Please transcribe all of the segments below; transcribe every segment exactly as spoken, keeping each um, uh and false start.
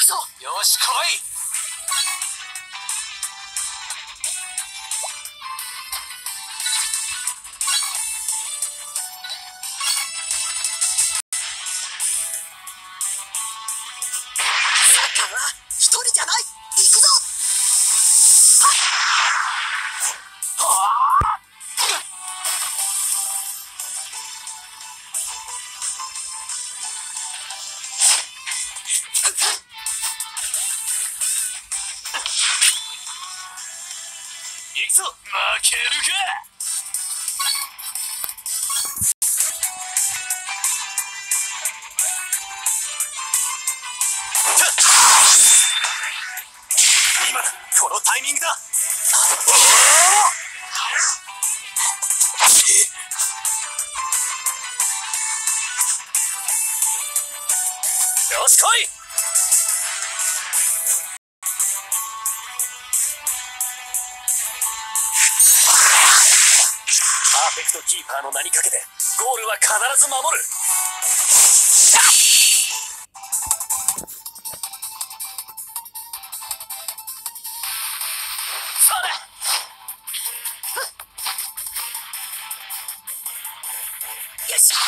ぞ。よし来い。サッカーは一人じゃない。行くぞ。行くぞ。負けるか。今だ、このタイミングだ。よし来い。パーフェクトキーパーの名にかけてゴールは必ず守る。そうだ。よし。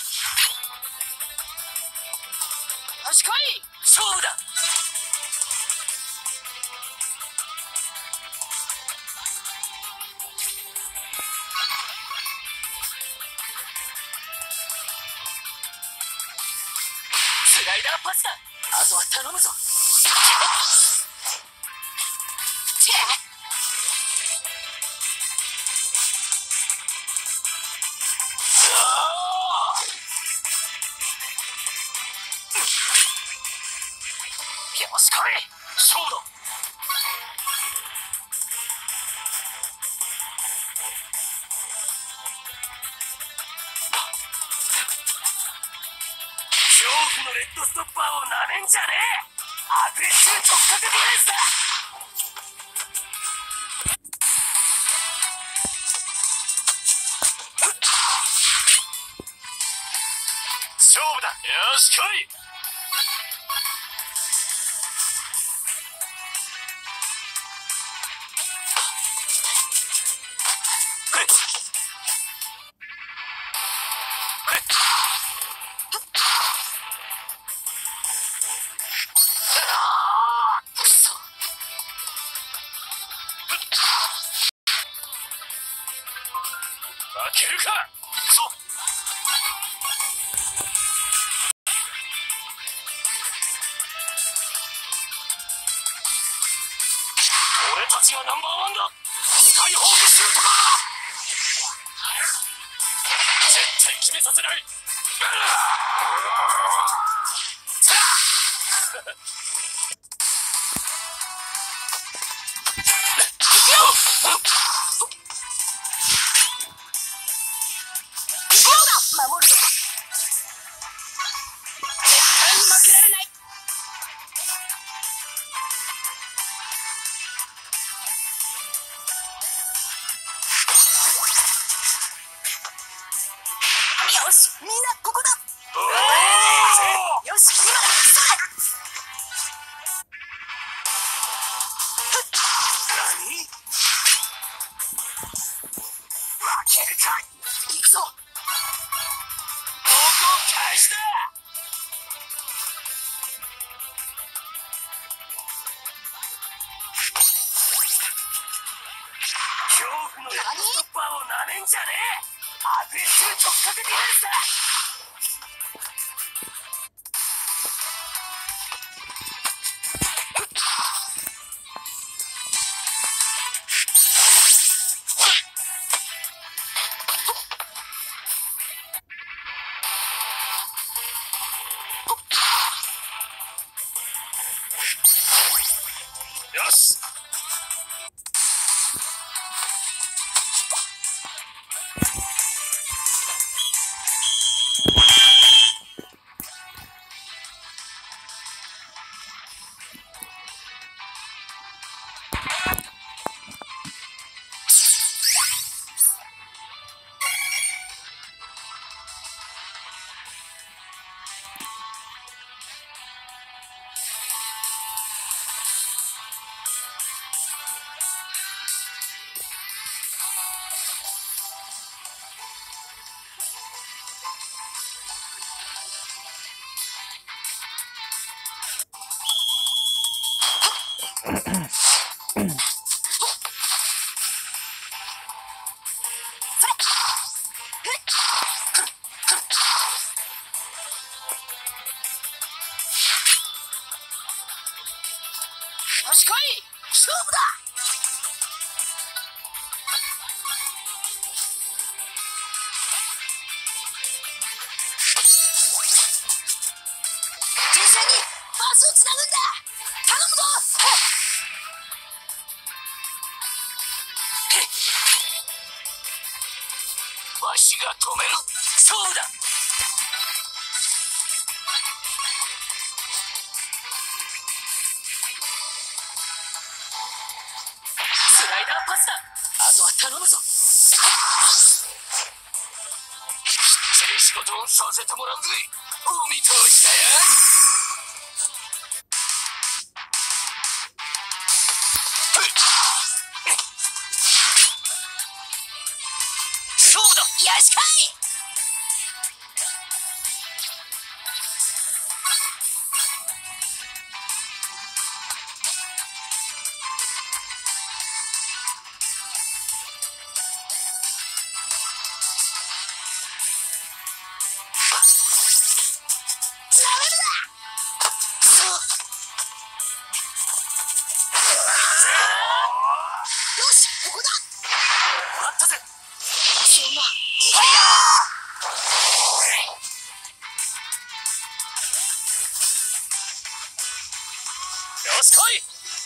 よし来い。勝負だ。スライダーパスだ。あとは頼むぞ。よし来い。勝負だ。恐怖のレッドストッパーをなめんじゃねえ。アグレッシブ直角ディフェンスだ。勝負だ。よし来い。負けるか。行くぞ。俺たちがナンバーワンだ。スカイホークシュートだ。絶対決めさせない。守るぞ。絶対に負けられない。よしみんなここだ。よし今だ。何？負けるか。行くぞ。返した。恐怖のレッドストッパーをなめんじゃねえ。アグレッシブ直角ディフェンスだ。よし。 しこい、勝負だ。人生にパスをつなぐんだ。頼むぞ。わしが止める。勝負だ。スライダーパスだ。あとは頼むぞ。きっちり仕事をさせてもらうぜ。お見通しだよ。勝負だ。よしかい。よし来い。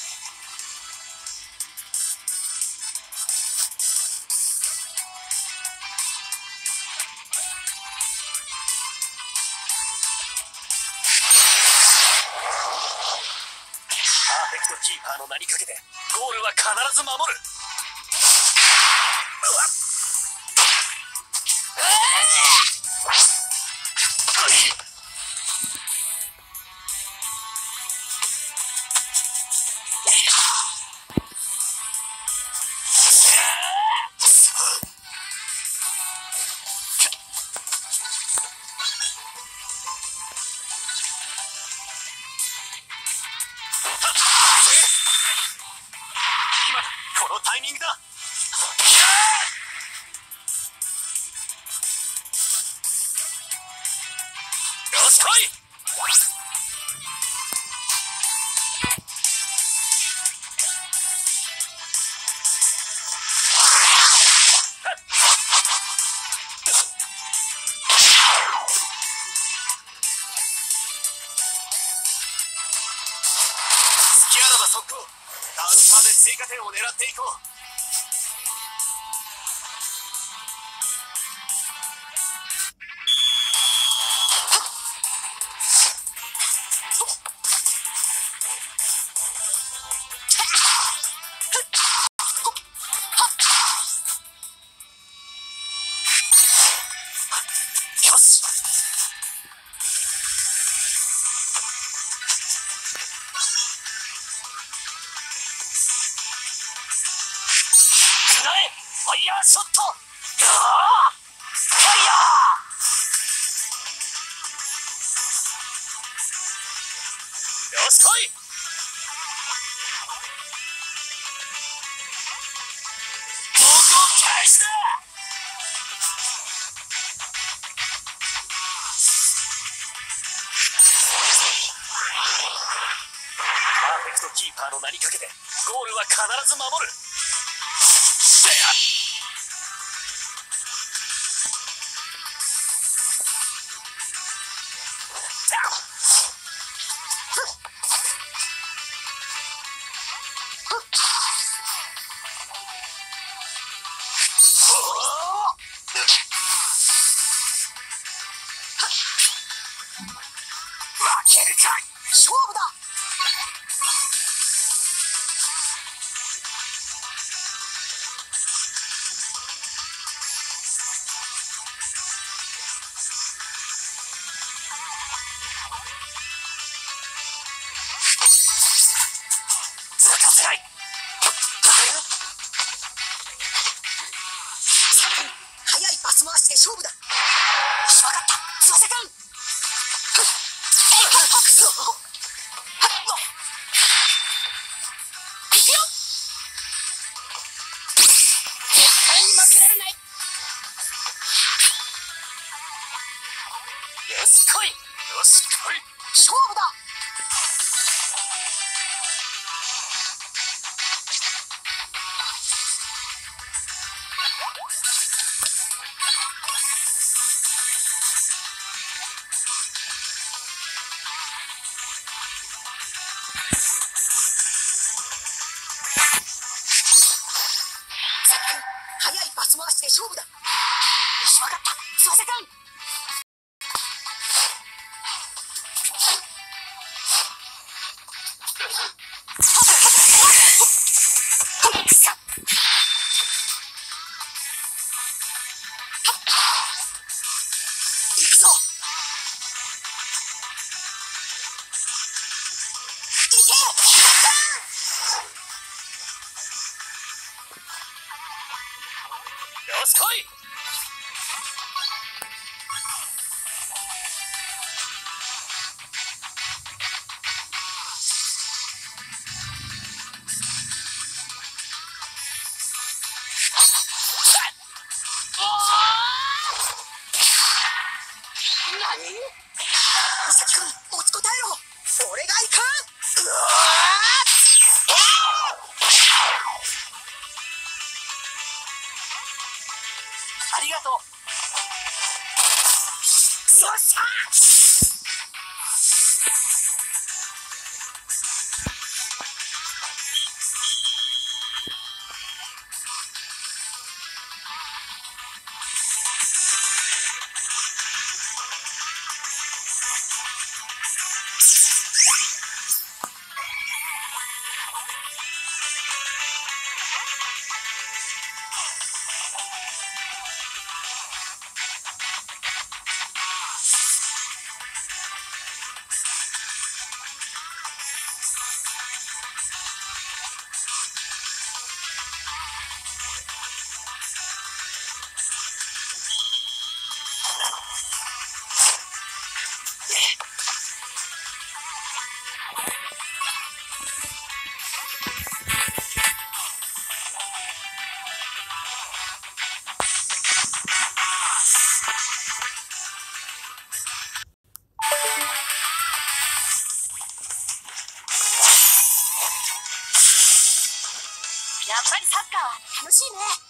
パーフェクトキーパーの名にかけてゴールは必ず守る。うわっ、このタイミングだ。よし来い。隙あらば速攻。カウンターで追加点を狙っていこう。よし。ファイヤーショット。ファイヤー。よし来い。防御開始だ。パーフェクトキーパーの名にかけてゴールは必ず守る。負けるか。勝負だ。続かせない。速いパス回しで勝負だ。よし分かった。翼くん。よし来い。よし来い。勝負だ。 勝負だ。よし、わかった、翼くん。行くぞ。行け。よし来い。何？うさきくん、持ちこたえろ。俺が行く。うわありがとう。よっしゃ。やっぱりサッカーは楽しいね。